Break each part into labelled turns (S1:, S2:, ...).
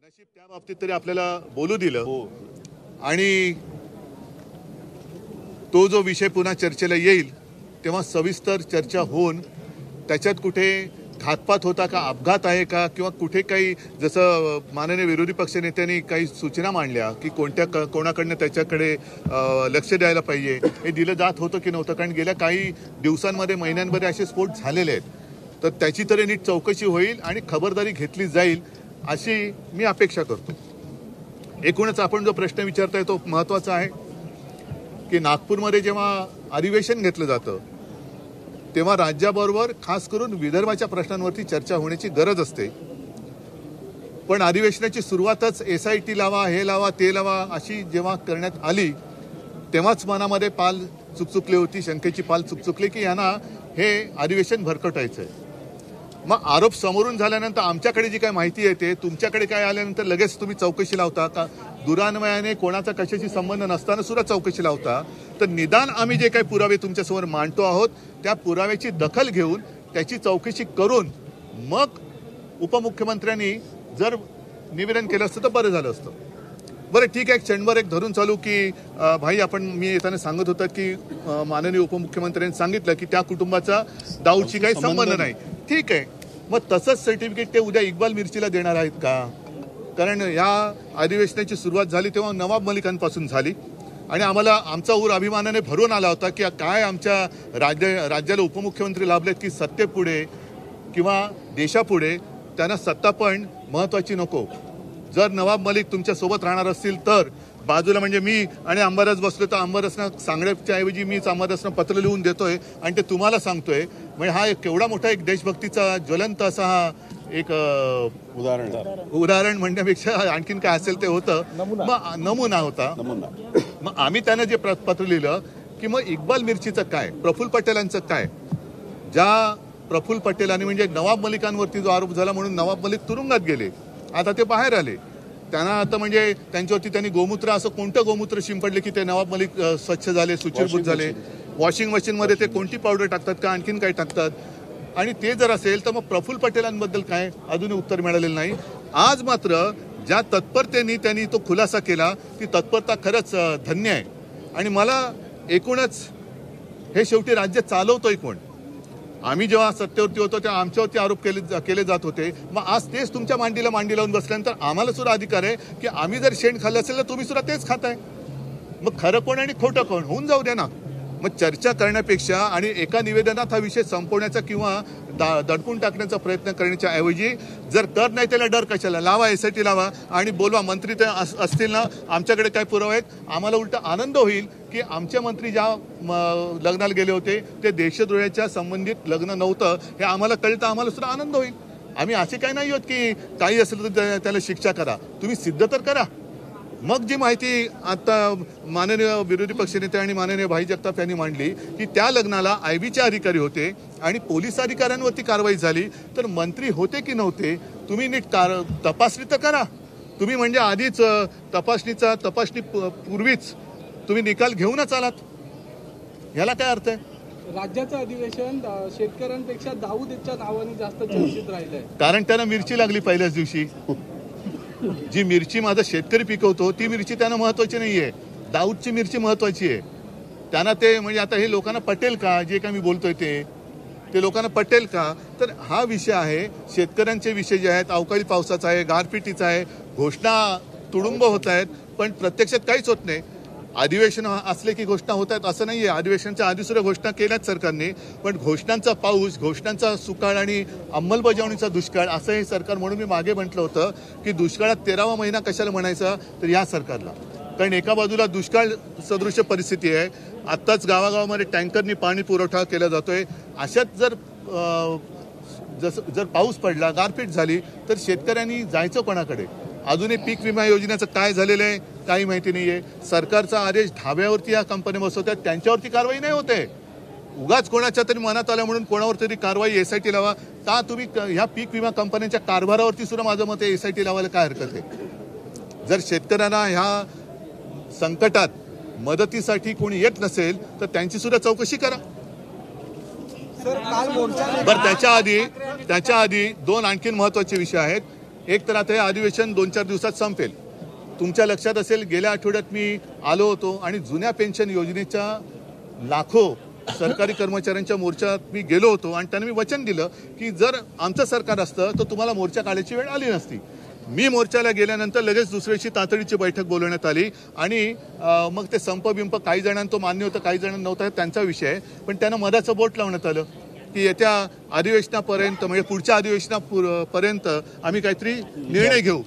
S1: नशीब त्या बाबतीत तरी आपल्याला बोलू दिलं आणि तो जो विषय पुन्हा चर्चेला येईल तेव्हा सविस्तर चर्चा होऊन त्याच्यात कुठे घातपात होता का, अपघात आहे का, किंवा कुठे काही जसं माननीय विरोधी पक्षनेत्यांनी काही सूचना मांडल्या की कोणाकडनं त्याच्याकडे लक्ष द्यायला पाहिजे, हे दिलं जात होतं की नव्हतं. कारण गेल्या काही दिवसांमध्ये महिन्यांमध्ये असे स्फोट झालेले आहेत. तर त्याची तरी नीट चौकशी होईल आणि खबरदारी घेतली जाईल अशी मी अपेक्षा करतो. एकूणच आपण जो प्रश्न विचारताय तो महत्त्वाचा आहे की नागपूरमध्ये जेव्हा अधिवेशन घेतलं जातं तेव्हा राज्याबरोबर खास करून विदर्भाच्या प्रश्नांवरती चर्चा होण्याची गरज असते. पण अधिवेशनाची सुरुवातच SIT लावा, हे लावा, ते लावा अशी जेव्हा करण्यात आली तेव्हाच मनामध्ये पाल चुकचुकली होती, शंकेची पाल चुकचुकली की यांना हे अधिवेशन भरकटायचं आहे. मग आरोप समोरून झाल्यानंतर आमच्याकडे जी काय माहिती येते, तुमच्याकडे काय आल्यानंतर लगेच तुम्ही चौकशी लावता का? दुरान्वयाने कोणाचा कशाशी संबंध नसताना सुद्धा चौकशी लावता. तर निदान आम्ही जे काही पुरावे तुमच्यासमोर मांडतो आहोत त्या पुराव्याची दखल घेऊन त्याची चौकशी करून मग उपमुख्यमंत्र्यांनी जर निवेदन केलं असतं तर बरं झालं असतं. बरं ठीक आहे, क्षणभर एक धरून चालू की भाई मी येताना सांगत होतं की माननीय उपमुख्यमंत्र्यांनी सांगितलं की त्या कुटुंबाचा दाऊदशी काही संबंध नाही. ठीक आहे, मग तसंच सर्टिफिकेट ते उद्या इक्बाल मिर्चीला देणार आहेत का? कारण या अधिवेशनाची सुरुवात झाली तेव्हा नवाब मलिकांपासून झाली आणि आम्हाला आमचा ऊर अभिमानाने भरून आला होता की काय आमच्या राज्याला उपमुख्यमंत्री लाभलेत की सत्तेपुढे किंवा देशापुढे त्यांना सत्ता पण महत्त्वाची नको. जर नवाब मलिक तुमच्या सोबत राहणार असतील तर बाजूला म्हणजे मी आणि अंबादास बसलो तर अंबादासना सांगण्याच्या ऐवजी मीच अंबादासना पत्र लिहून देतोय आणि ते तुम्हाला सांगतोय. म्हणजे हा एक केवढा मोठा एक देशभक्तीचा ज्वलंत असा हा एक उदाहरण म्हणण्यापेक्षा आणखीन काय असेल ते होतं, मग नमुना होता. मग आम्ही त्यांना जे पत्र लिहिलं की मग इक्बाल मिर्चीचं काय, प्रफुल्ल पटेलांचं काय, ज्या प्रफुल्ल पटेलांनी म्हणजे नवाब मलिकांवरती जो आरोप झाला म्हणून नवाब मलिक तुरुंगात गेले, आता ते बाहेर आले. त्यांना आता म्हणजे त्यांच्यावरती त्यांनी गोमूत्र असं कोणतं गोमूत्र शिंपडले की ते नवाब मलिक स्वच्छ झाले, सुचिरभूत झाले? वॉशिंग मशीनमध्ये ते कोणती पावडर टाकतात का, आणखीन काय टाकतात? आणि ते जर असेल तर मग प्रफुल्ल पटेलांबद्दल काय अजूनही उत्तर मिळालेलं नाही. आज मात्र ज्या तत्परतेने त्यांनी तो खुलासा केला ती तत्परता खरंच धन्य आहे. आणि मला एकूणच हे शेवटी राज्य चालवतोय कोण? आम्ही जेव्हा सत्तेवरती होतो तेव्हा आमच्यावरती आरोप केले जात होते. मग आज तेच तुमच्या मांडी लावून बसल्यानंतर आम्हाला सुद्धा अधिकार आहे की आम्ही जर शेण खाल्लं असेल तर तुम्ही सुद्धा तेच खाताय. मग खरं कोण आणि खोटं कोण होऊन जाऊ द्या ना. मग चर्चा करण्यापेक्षा आणि एका निवेदनात हा विषय संपवण्याचा किंवा दडपून टाकण्याचा प्रयत्न करण्याच्या ऐवजी जर कर नाही त्याला डर कशाला, लावा, SIT लावा आणि बोलवा. मंत्री ते असतील ना, आमच्याकडे काय पुरावे आहेत, आम्हाला उलटा आनंद होईल की आमचे मंत्री ज्या लग्नाला गेले होते ते देशद्रोहाच्या संबंधित लग्न नव्हतं हे आम्हाला कळतं, आम्हाला सुद्धा आनंद होईल. आम्ही असे काही नाही आहोत की काही असेल तर त्याला शिक्षा करा, तुम्ही सिद्ध तर करा. मग जी माहिती आता माननीय विरोधी पक्षनेते आणि माननीय भाई जगताप यांनी मांडली की त्या लग्नाला IBचे अधिकारी होते आणि पोलीस अधिकाऱ्यांवरती कारवाई झाली, तर मंत्री होते की नव्हते तुम्ही नीट तपासणी तर करा. तुम्ही म्हणजे आधीच तपासणी पूर्वीच तुम्ही निकाल घेऊनच आलात, ह्याला काय अर्थ आहे?
S2: राज्याचं अधिवेशन शेतकऱ्यांपेक्षा दाऊदच्या नावाने जास्त चर्चित राहिलंय.
S1: कारण त्यांना मिरची लागली पहिल्याच दिवशी. जी मिरची माझा शेतकरी पिकवतो ती मिरची त्यांना महत्वाची नाहीये, दाऊदची मिरची महत्वाची आहे. त्यांना ते म्हणजे आता हे लोकांना पटेल का जे काय मी बोलतोय ते लोकांना पटेल का? तर हा विषय आहे, शेतकऱ्यांचे विषय जे आहेत अवकाळी पावसाचा आहे, गारपिटीचा आहे, घोषणा तुडुंब होत आहेत पण प्रत्यक्षात काहीच होत नाही. अधिवेशन असले की घोषणा होत आहेत असं नाहीये, अधिवेशनाच्या आधी सुद्धा घोषणा केल्याच सरकारने, पण घोषणांचा पाऊस, घोषणांचा सुकाळ आणि अंमलबजावणीचा दुष्काळ असं हे सरकार. म्हणून मी मागे म्हटलं होतं की दुष्काळात 13वा महिना कशाला म्हणायचा, तर या सरकारला. कारण एका बाजूला दुष्काळ सदृश्य परिस्थिती आहे, आत्ताच गावागावामध्ये टँकरनी पाणी पुरवठा केला जातोय. अशात जर पाऊस पडला, गारपीट झाली तर शेतकऱ्यांनी जायचं कोणाकडे? अजूनही पीक विमा योजनेचं काय झालेलं आहे काही माहिती नाहीये. सरकारचा आदेश ढाब्यावरती या कंपन्या बसवतात, त्यांच्यावरती कारवाई नाही होते. उगाच कोणाच्या तरी मनात आल्या म्हणून कोणावर तरी कारवाई SIT लावा का? तुम्ही ह्या पीक विमा कंपन्यांच्या कारभारावरती सुद्धा माझं मत आहे SIT लावायला काय हरकत आहे? जर शेतकऱ्यांना ह्या संकटात मदतीसाठी कोणी येत नसेल तर त्यांची सुद्धा चौकशी करा. बरं, त्याच्या आधी 2 आणखीन महत्वाचे विषय आहेत. एक तर आता हे अधिवेशन 2-4 दिवसात संपेल. तुमच्या लक्षात असेल गेल्या आठवड्यात मी आलो होतो आणि जुन्या पेन्शन योजनेच्या लाखो सरकारी कर्मचाऱ्यांच्या मोर्चात मी गेलो होतो आणि त्यांना मी वचन दिलं की जर आमचं सरकार असतं तर तुम्हाला मोर्चा काढायची वेळ आली नसती. मी मोर्चाला गेल्यानंतर लगेच दुसऱ्या दिवशी तातडीची बैठक बोलवण्यात आली आणि मग ते संप बिंप काही जणांना तो मान्य होतं, काही जणांना नव्हता, त्यांचा विषय आहे. पण त्यांना मधाचं बोट लावण्यात आलं की येत्या अधिवेशनापर्यंत म्हणजे पुढच्या अधिवेशनापर्यंत आम्ही काहीतरी निर्णय घेऊ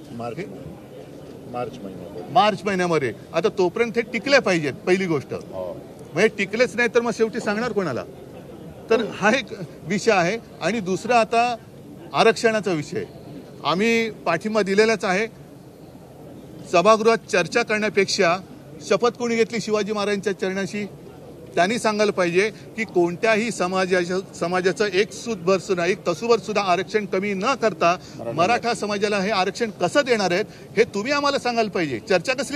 S1: मार्च महिन्यामध्ये. आता तोपर्यंत हे टिकले पाहिजेत पहिली गोष्ट. म्हणजे टिकलेच नाही तर मग शेवटी सांगणार कोणाला. तर हा एक विषय आहे. आणि दुसरा आता आरक्षणाचा विषय आम्ही पाठिंबा दिलेलाच आहे. सभागृहात चर्चा करण्यापेक्षा शपथ कोणी घेतली शिवाजी महाराजांच्या चरणाशी त्यांनी सांगायला पाहिजे की कोणत्याही समाजाचं एक सूतभर सुद्धा एक तसूभर सुद्धा आरक्षण कमी न करता मराठा समाजाला हे आरक्षण कसं देणार आहेत हे तुम्ही आम्हाला सांगायला पाहिजे. चर्चा कसली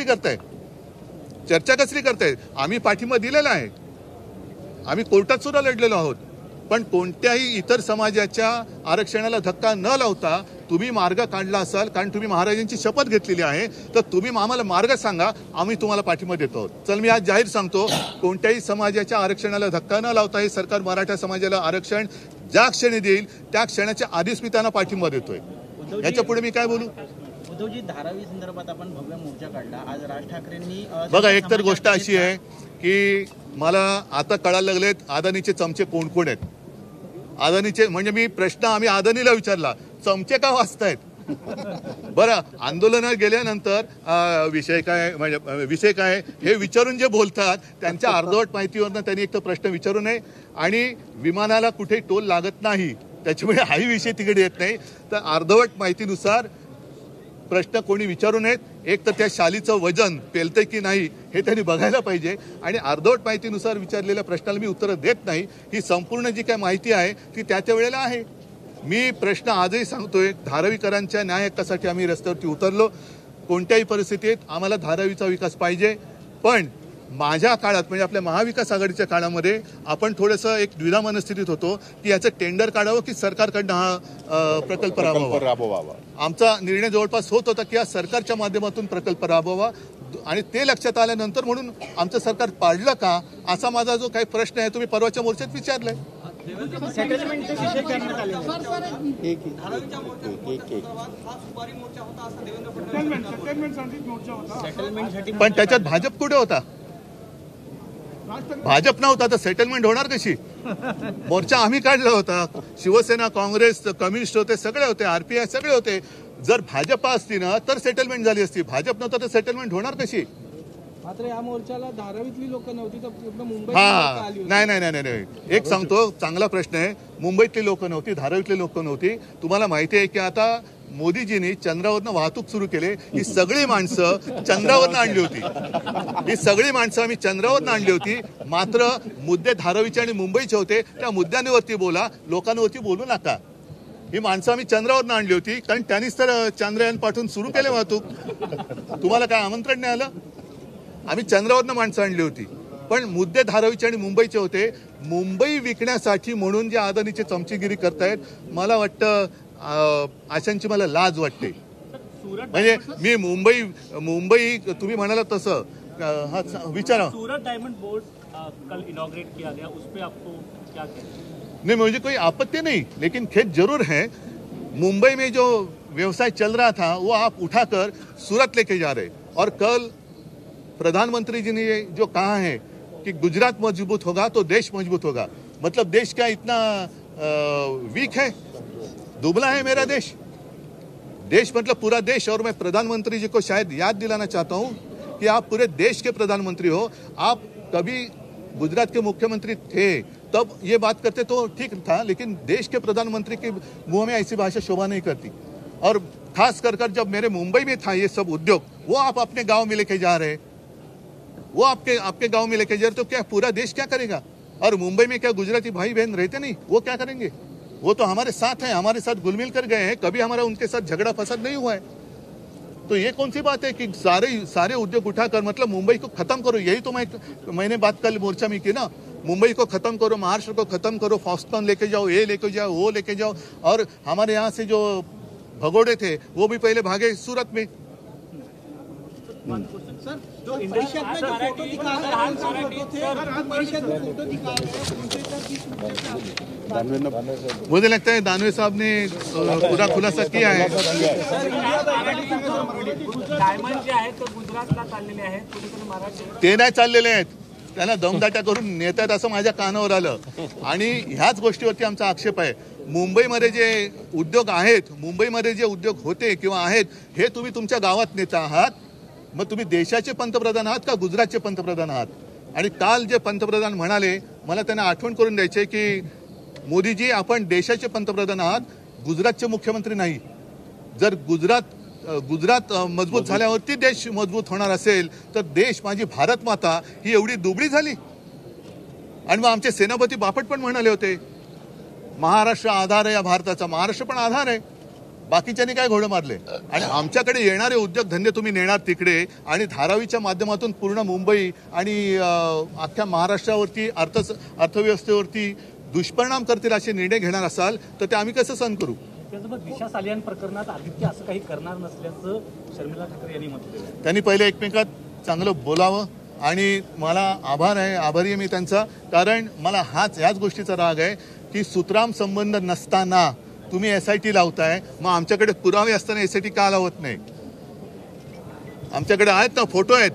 S1: करताय? आम्ही पाठिंबा दिलेला आहे, आम्ही कोर्टात सुद्धा लढलेलो आहोत. पण कोणत्याही इतर समाजाच्या आरक्षणाला धक्का न लावता तुम्ही मार्ग काढला असाल, कारण तुम्ही महाराजांची शपथ घेतलेली आहे, तर तुम्ही आम्हाला मार्ग सांगा, आम्ही तुम्हाला पाठिंबा देतो आहोत. चल मी आज जाहीर सांगतो, कोणत्याही समाजाच्या आरक्षणाला धक्का न लावता हे सरकार मराठा समाजाला आरक्षण ज्या क्षणी देईल त्या क्षणाच्या आधीच मी त्यांना पाठिंबा देतोय. याच्या पुढे मी काय बोलू?
S3: उद्धवजी, धारावी संदर्भात आपण भव्य मोर्चा काढला. आज राज ठाकरेंनी
S1: बघा, एकतर गोष्ट अशी आहे की मला आता कळायला लागलेत अदानीचे चमचे कोण कोण आहेत. अदानीचे म्हणजे मी प्रश्न आम्ही अदानीला विचारला, चमचे का वाचतायत? बरं, आंदोलनात गेल्यानंतर विषय काय हे विचारून जे बोलतात त्यांच्या अर्धवट माहितीवरनं त्यांनी एक तर प्रश्न विचारू नये. आणि विमानाला कुठे टोल लागत नाही त्याच्यामुळे हाही विषय तिकडे येत नाही. तर अर्धवट माहितीनुसार प्रश्न कोणी विचारू नयेत. एक तर त्या शालीचं वजन पेलतंय की नाही हे त्यांनी बघायला पाहिजे. आणि अर्धवट माहितीनुसार विचारलेल्या प्रश्नाला मी उत्तरं देत नाही. ही संपूर्ण जी काय माहिती आहे ती त्या वेळेला आहे. मी प्रश्न आजही सांगतोय, धारावीकरांच्या न्याय हक्कासाठी आम्ही रस्त्यावरती उतरलो. कोणत्याही परिस्थितीत आम्हाला धारावीचा विकास पाहिजे. पण माझ्या काळात म्हणजे आपल्या महाविकास आघाडीच्या काळामध्ये आपण थोडंसं एक द्विधा मनस्थितीत होतो की याचं टेंडर काढावं की सरकारकडनं हा प्रकल्प राबवावा. आमचा निर्णय जवळपास होत होता की या सरकारच्या माध्यमातून प्रकल्प राबवावा. आणि ते लक्षात आल्यानंतर म्हणून आमचं सरकार पाडलं का असा माझा जो काही प्रश्न आहे तुम्ही परवाच्या मोर्चात विचारलाय. पण त्याच्यात भाजप कुठे होता? भाजप नव्हता तर सेटलमेंट होणार कशी? मोर्चा आम्ही काढला होता. शिवसेना, काँग्रेस, कम्युनिस्ट होते, सगळे होते, आरपीआय सगळे होते. जर भाजप असती ना तर सेटलमेंट झाली असती. भाजप नव्हता तर सेटलमेंट होणार कशी?
S2: मात्र या मोर्चाला धारावीतली लोक नव्हती तर पूर्ण मुंबई.
S1: नाही. एक सांगतो, चांगला प्रश्न आहे. मुंबईतली लोक नव्हती, धारावीतली लोक नव्हती. तुम्हाला माहिती आहे की आता मोदीजींनी चंद्रावरनं वाहतूक सुरू केले. ही सगळी माणसं चंद्रावरनं आणली होती. आम्ही चंद्रावरनं आणली होती. मात्र मुद्दे धारावीचे आणि मुंबईचे होते. त्या मुद्द्यांवरती बोला, लोकांवरती बोलू नका. ही माणसं आम्ही चंद्रावरनं आणली होती कारण त्यांनीच तर चंद्रयान पाठवून सुरू केले वाहतूक. तुम्हाला काय आमंत्रण नाही आलं? आम्ही चंद्रावरनं माणसं आणली होती. पण मुद्दे धारावीचे आणि मुंबईचे होते. मुंबई विकण्यासाठी म्हणून जे अदानीची चमचीगिरी करतायत, मला वाटतं अशांची मला लाज वाटते. म्हणजे मी मुंबई तुम्ही म्हणाला तसं विचारा.
S4: सूरत डायमंड बोर्ड कल इनॉग्रेट किया गया, उस पे आपको क्या कहना?
S1: नहीं, मुझे कोई आपत्ति नहीं, लेकिन खेद जरूर है. मुंबई में जो व्यवसाय चल रहा था वो आप उठाकर सूरत लेके जा रहे. और कल प्रधानमंत्री जी ने जो कहा है कि गुजरात मजबूत होगा तो देश मजबूत होगा. मतलब देश क्या इतना वीक है, दुबला है मेरा देश मतलब पूरा देश. और मैं प्रधानमंत्री जी को शायद याद दिलाना चाहता हूं कि आप पूरे देश के प्रधानमंत्री हो. आप कभी गुजरात के मुख्यमंत्री थे तब ये बात करते तो ठीक था, लेकिन देश के प्रधानमंत्री के मुंह में ऐसी भाषा शोभा नहीं करती. और खास कर जब मेरे मुंबई में था ये सब उद्योग, वो आप अपने गांव में लेके जा रहे, वो आपके गांव में लेके जा रहे, तो क्या पूरा देश क्या करेगा? और मुंबई में क्या गुजराती भाई बहन रहते नहीं? वो क्या करेंगे? वो तो हमारे साथ हैं, हमारे साथ घुल-मिल कर गए हैं. कभी हमारा उनके साथ झगड़ा फसाद नहीं हुआ है. तो ये कौन सी बात है कि सारे उद्योग उठाकर मतलब मुंबई को खत्म करो. यही तो मैंने बात कल मोर्चा में की ना. मुंबई को खत्म करो, महाराष्ट्र को खत्म करो, फॉक्सकॉन लेके जाओ, ये लेके जाओ, वो लेके जाओ. और हमारे यहाँ से जो भगोड़े थे वो भी पहले भागे सूरत में।
S2: सर जो परिषद में जो फोटो दिखा रहे हैं परिषद में फोटो दिखा रहे हैं
S1: मुझे लगता है दानवे साहब ने पूरा खुलासा किया है।
S4: डायमंड जे आहेत ते गुजरातला चाललेले आहेत, कुठेतरी महाराष्ट्र
S1: ते नाही चाललेले आहेत, त्यांना दमदाट्या करून नेतात असं माझ्या कानावर आलं आणि ह्याच गोष्टीवरती आमचा आक्षेप आहे। मुंबईमध्ये जे उद्योग आहेत, मुंबईमध्ये जे उद्योग होते किंवा आहेत हे तुम्ही तुमच्या गावात नेता आहात, मग तुम्ही देशाचे पंतप्रधान आहात का गुजरातचे पंतप्रधान आहात? आणि काल जे पंतप्रधान म्हणाले, मला त्यांना आठवण करून द्यायचे की मोदीजी आपण देशाचे पंतप्रधान आहात, गुजरातचे मुख्यमंत्री नाही। जर गुजरात मजबूत झाल्यावरती देश मजबूत होणार असेल तर देश माझी भारत माता ही एवढी दुबळी झाली। आणि मग आमचे सेनापती बापट पण म्हणाले होते महाराष्ट्र आधार आहे या भारताचा, महाराष्ट्र पण आधार आहे, बाकीच्यांनी काय घोडे मारले? आणि आमच्याकडे येणारे उद्योगधंदे तुम्ही नेणार तिकडे आणि धारावीच्या माध्यमातून पूर्ण मुंबई आणि अख्ख्या महाराष्ट्रावरती अर्थव्यवस्थेवरती दुष्परिणाम करतील असे निर्णय घेणार असाल तर ते आम्ही कसं सहन करू?
S4: त्यासोबत दिशा सालियान प्रकरणात आदित्य असं काही करणार नसल्याचं शर्मिला ठाकरे यांनी म्हटलं।
S1: त्यांनी पहिले एकमेकात चांगलं बोलावं आणि मला आभारी आहे मी त्यांचा, कारण मला याच गोष्टीचा राग आहे की सुतराम संबंध नसताना तुम्ही SIT लावताय, मग आमच्याकडे पुरावे असताना SIT का लावत नाही? आमच्याकडे आहेत ना, फोटो आहेत।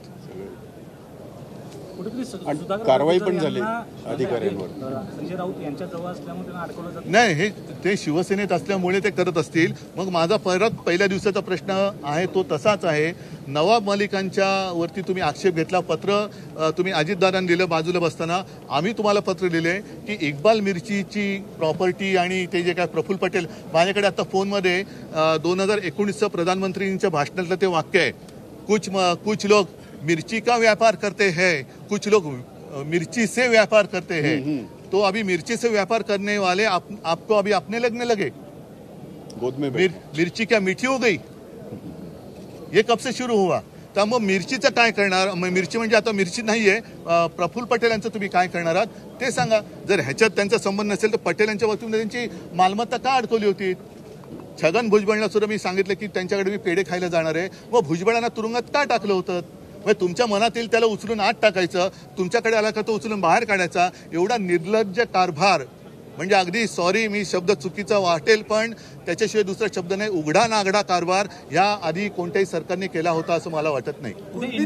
S5: कारवाई पण झाली अधिकाऱ्यांवर,
S4: संजय राऊत यांच्या जवळ असल्यामुळे त्यांना अडकवलं जात
S1: नाही, हे ते शिवसेनेत असल्यामुळे ते करत असतील। मग माझा परत पहिल्या दिवसाचा प्रश्न आहे तो तसाच आहे, नवाब मलिकांच्या वरती तुम्ही आक्षेप घेतला, पत्र तुम्ही अजितदादांनी दिलं बाजूला बसताना, आम्ही तुम्हाला पत्र लिहिले की इक्बाल मिर्चीची प्रॉपर्टी आणि ते जे काय प्रफुल्ल पटेल, माझ्याकडे आता फोनमध्ये 2019चं प्रधानमंत्रींच्या भाषणातलं ते वाक्य आहे, कुछ लोग मिर्ची का व्यापार करते हैं, कुछ लोग मिर्ची से व्यापार करते हैं। तो अभी मिर्ची से व्यापार करने वाले आपको अभी अपने लगने लगे,
S5: गोद में
S1: मिर्ची क्या मीठी हो गई? ये कब से शुरू हुआ? तर मग मिरचीचं काय करणार? मिरची म्हणजे आता मिरची नाहीये, प्रफुल्ल पटेल यांचं तुम्ही काय करणार आहात ते सांगा। जर ह्याच्यात त्यांचा संबंध नसेल तर पटेल यांच्या वतीने त्यांची मालमत्ता का अडकवली होती? छगन भुजबळला सुद्धा मी सांगितलं की त्यांच्याकडे मी पेढे खायला जाणार आहे, मग भुजबळांना तुरुंगात का टाकलं होतं? मग तुमच्या मनातील त्याला उचलून आत टाकायचं, तुमच्याकडे आला का तो उचलून बाहेर काढायचा, एवढा निर्लज्ज कारभार म्हणजे अगदी सॉरी मी शब्द चुकीचा वाटेल पण त्याच्याशिवाय दुसरा शब्द नाही, उघडा नागडा कारभार या आधी कोणत्याही सरकारने केला होता असं मला वाटत नाही।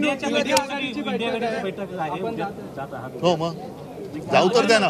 S1: हो मग जाऊ तर द्या ना।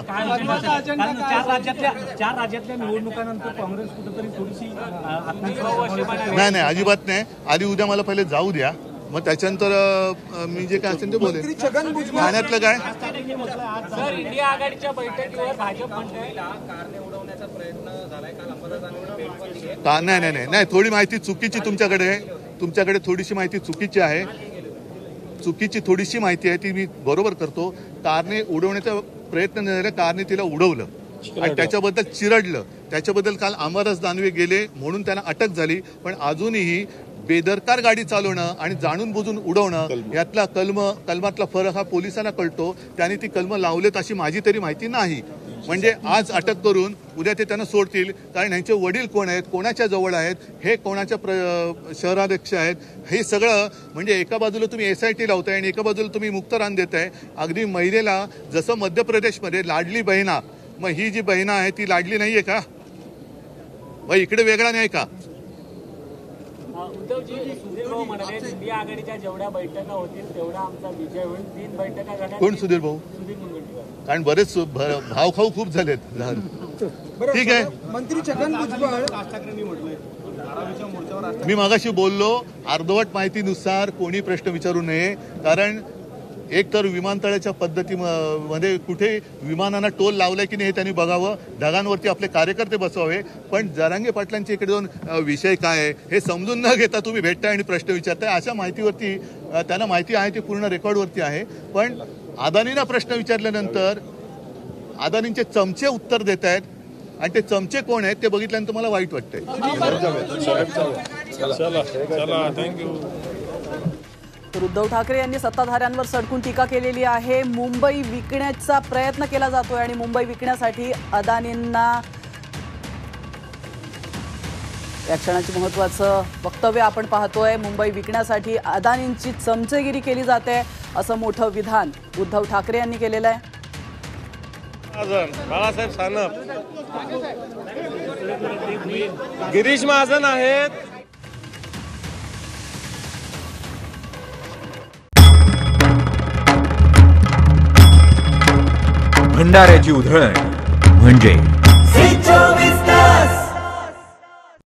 S4: 4 राज्यातल्या निवडणुकांनंतर काँग्रेस कुठेतरी थोडीशी
S1: नाही अजिबात नाही, आधी उद्या मला पहिले जाऊ द्या, मग त्याच्यानंतर मी जे काय असेल ते बोलेन। ठाण्यातलं काय
S4: सर, इंडिया आघाडीच्या बैठकीवर भाजप म्हणते
S3: कारने उडवण्याचा प्रयत्न झालाय, काल अंबादास
S1: का? नाही, थोडी माहिती चुकीची तुमच्याकडे थोडीशी माहिती चुकीची आहे, चुकीची थोडीशी माहिती आहे ती मी बरोबर करतो। कारने उडवण्याचा प्रयत्न नाही झाला, कारने तिला उडवलं आणि त्याच्याबद्दल चिरडलं, त्याच्याबद्दल काल अंबादास दानवे गेले म्हणून त्यांना अटक झाली, पण अजूनही बेदरकार गाडी चालवणं आणि जाणून बुजून उडवणं यातला कलमातला फरक हा पोलिसांना कळतो, त्यांनी ती कलम लावलेत अशी माझी तरी माहिती नाही। म्हणजे आज अटक करून उद्या ते त्यांना सोडतील, कारण यांचे वडील कोण आहेत, कोणाच्या जवळ आहेत, हे कोणाच्या शहराध्यक्ष आहेत, हे सगळं म्हणजे एका बाजूला तुम्ही SIT लावताय आणि एका बाजूला तुम्ही मुक्त रान देताय। अगदी महिलेला जसं मध्य प्रदेशमध्ये लाडली बहिणा, मग ही जी बहिणा आहे ती लाडली नाहीये का? मग इकडे वेगळा नाही का?
S4: उद्धवजी, सुधीर भाऊ म्हणाले इंडिया आघाडीच्या जेवढ्या बैठका होतील तेवढा आमचा विजय होईल, 3 बैठका झाल्या।
S1: कोण सुधीर भाऊ?
S4: सुधीर मुनगंटीवार, कारण
S1: बरेच भाव खाऊ खूप झालेत। ठीक आहे,
S2: मंत्री छगन भुजबळ
S1: मी मागाशी बोललो अर्धवट माहितीनुसार कोणी प्रश्न विचारू नये, कारण एक तर विमानतळाच्या पद्धतीमध्ये कुठे विमानांना टोल लावलाय की नाही हे त्यांनी बघावं, ढगांवरती आपले कार्यकर्ते बसवावे, पण जरांगे पाटलांच्या इकडे जाऊन विषय काय आहे हे समजून न घेता तुम्ही भेटताय आणि प्रश्न विचारताय। अशा माहितीवरती त्यांना माहिती आहे ती पूर्ण रेकॉर्डवरती आहे, पण अदानींना प्रश्न विचारल्यानंतर अदानींचे चमचे उत्तर देत आहेत आणि ते चमचे कोण आहेत ते बघितल्यानंतर मला वाईट वाटतंय।
S6: तर उद्धव ठाकरे यांनी सत्ताधाऱ्यांवर सडकून टीका केलेली आहे। मुंबई विकण्याचा प्रयत्न केला जातोय आणि मुंबई विकण्यासाठी अदानींना या क्षणाची महत्त्वाचं वक्तव्य आपण पाहतोय. मुंबई विकण्यासाठी अदानींची चमचेगिरी केली जाते असं मोठं विधान उद्धव ठाकरे यांनी केलेलं आहे.
S7: बाळासाहेब सानप, गिरीश महाजन आहेत.
S8: भंडाऱ्याची उधळण म्हणजे